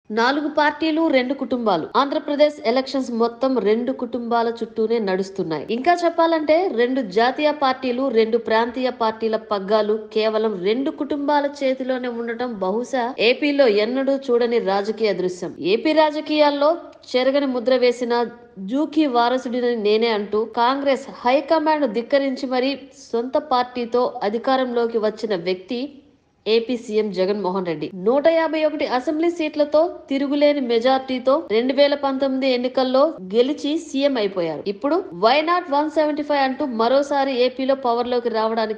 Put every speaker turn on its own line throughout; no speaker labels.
4 పార్టీలు 2 కుటుంబాలు. ఆంధ్రప్రదేశ్ ఎలక్షన్స్ మొత్తం 2 కుటుంబాల చుట్టూనే నడుస్తున్నాయి. ఇంకా చెప్పాలంటే 2 జాతీయ పార్టీలు, 2 ప్రాంతీయ పార్టీల పగ్గాలు కేవలం 2 కుటుంబాల చేతిలోనే ఉండటం బహుశా ఏపీలో ఎన్నడూ చూడని రాజకీయ దృశ్యం. ఏపీ రాజకీయాల్లో చెరగని ముద్ర వేసిన జూకీ వారసుడిని నేనే అంటూ కాంగ్రెస్ హైకమాండ్ ధిక్కరించి మరీ సొంత పార్టీతో అధికారంలోకి వచ్చిన వ్యక్తి AP CM Jaganmohan Reddy 151 assembly సీట్లతో తిరుగులేని మెజార్టీతో 2019 ఎన్నికల్లో గెలిచి సీఎం అయిపోయారు. ఇప్పుడు వై నాట్ 175 అంటూ మరోసారి ఏపీలో పవర్ లోకి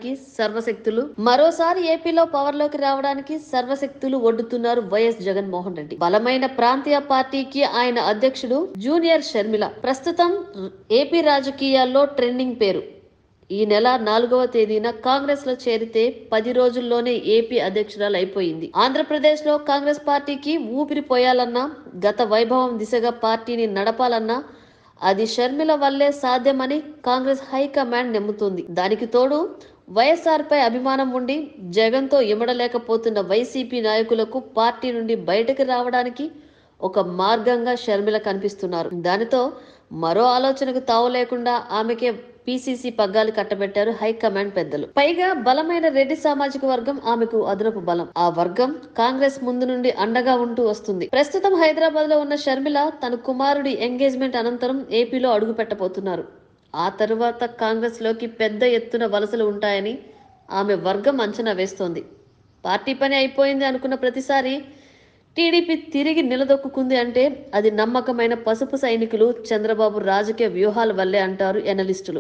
రావడానికి సర్వశక్తులు ఒడ్డుతున్నారు వైఎస్ జగన్మోహన్ రెడ్డి. బలమైన ప్రాంతీయ పార్టీకి ఆయన అధ్యక్షుడు జూనియర్ షర్మిల ప్రస్తుతం ఏపీ రాజకీయాల్లో ట్రెండింగ్ పేరు. ఈ నెల 4వ తేదీన కాంగ్రెస్ లో చేరితే 10 రోజుల్లోనే ఏపీ అధ్యక్షురాలు అయిపోయింది. ఆంధ్రప్రదేశ్ లో కాంగ్రెస్ పార్టీకి ఊపిరి పోయాలన్నా, గత వైభవం దిశగా పార్టీని నడపాలన్నా అది షర్మిల వల్లే సాధ్యమని కాంగ్రెస్ హైకమాండ్ నమ్ముతుంది. దానికి తోడు వైఎస్ఆర్ పై అభిమానం ఉండి జగన్ తో ఇమడలేకపోతున్న వైసీపీ నాయకులకు పార్టీ నుండి బయటకు రావడానికి ఒక మార్గంగా షర్మిల కనిపిస్తున్నారు. దానితో మరో ఆలోచనకు తావు లేకుండా ఆమెకే పీసీసీ పగ్గాలు కట్టబెట్టారు హైకమాండ్ పెద్దలు. పైగా బలమైన రెడ్డి సామాజిక వర్గం ఆమెకు అదనపు బలం. ఆ వర్గం కాంగ్రెస్ ముందు నుండి అండగా ఉంటూ వస్తుంది. ప్రస్తుతం హైదరాబాద్ లో ఉన్న షర్మిల తన కుమారుడి ఎంగేజ్మెంట్ అనంతరం ఏపీలో అడుగు పెట్టబోతున్నారు. ఆ తరువాత కాంగ్రెస్ లోకి పెద్ద ఎత్తున వలసలు ఉంటాయని ఆమె వర్గం అంచనా వేస్తోంది. పార్టీ పని అయిపోయింది అనుకున్న ప్రతిసారి టీడీపీ తిరిగి నిలదొక్కుంది అంటే అది నమ్మకమైన పసుపు సైనికులు చంద్రబాబు రాజకీయ వ్యూహాల వల్లే అంటారు ఎనలిస్టులు.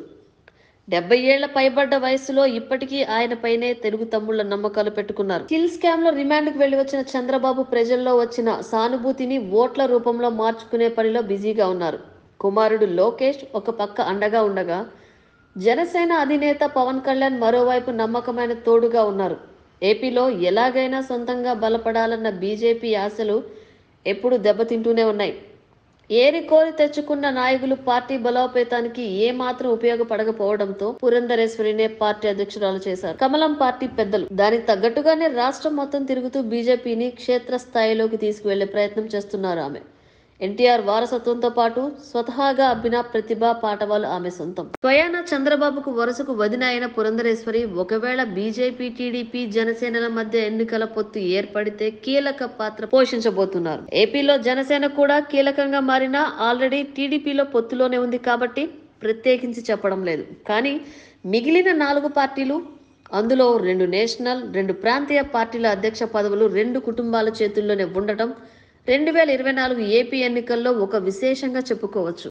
70 ఏళ్ల పైబడ్డ వయసులో ఇప్పటికీ ఆయన పైనే తెలుగు తమ్ముళ్ల నమ్మకాలు పెట్టుకున్నారు. కిల్ స్కామ్ లో రిమాండ్ కు వెళ్లి వచ్చిన చంద్రబాబు ప్రజల్లో వచ్చిన సానుభూతిని ఓట్ల రూపంలో మార్చుకునే పనిలో బిజీగా ఉన్నారు. కుమారుడు లోకేష్ ఒక పక్క అండగా ఉండగా జనసేన అధినేత పవన్ కళ్యాణ్ మరోవైపు నమ్మకమైన తోడుగా ఉన్నారు. ఏపీలో ఎలాగైనా సొంతంగా బలపడాలన్న బీజేపీ ఆశలు ఎప్పుడు దెబ్బతింటూనే ఉన్నాయి. ఏరి కోరి తెచ్చుకున్న నాయకులు పార్టీ బలోపేతానికి ఏమాత్రం ఉపయోగపడకపోవడంతో పురంధరేశ్వరినే పార్టీ అధ్యక్షురాలు చేశారు కమలం పార్టీ పెద్దలు. దానికి తగ్గట్టుగానే రాష్ట్రం మొత్తం తిరుగుతూ బీజేపీని క్షేత్రస్థాయిలోకి తీసుకువెళ్లే ప్రయత్నం చేస్తున్నారు ఆమె. ఎన్టీఆర్ వారసత్వంతో పాటు స్వతహాగా అబ్బిన ప్రతిభా పాటవాలు ఆమె సొంతం. స్వయాన చంద్రబాబుకు వరుసకు వదిన అయిన పురంధరేశ్వరి ఒకవేళ బీజేపీ, టీడీపీ, జనసేనల మధ్య ఎన్నికల పొత్తు ఏర్పడితే కీలక పాత్ర పోషించబోతున్నారు. ఏపీలో జనసేన కూడా కీలకంగా మారినా ఆల్రెడీ టీడీపీలో పొత్తులోనే ఉంది కాబట్టి ప్రత్యేకించి చెప్పడం లేదు. కానీ మిగిలిన 4 పార్టీలు, అందులో 2 నేషనల్, 2 ప్రాంతీయ పార్టీల అధ్యక్ష పదవులు 2 కుటుంబాల చేతుల్లోనే ఉండటం 2024 ఏపీ ఎన్నికల్లో ఒక విశేషంగా చెప్పుకోవచ్చు.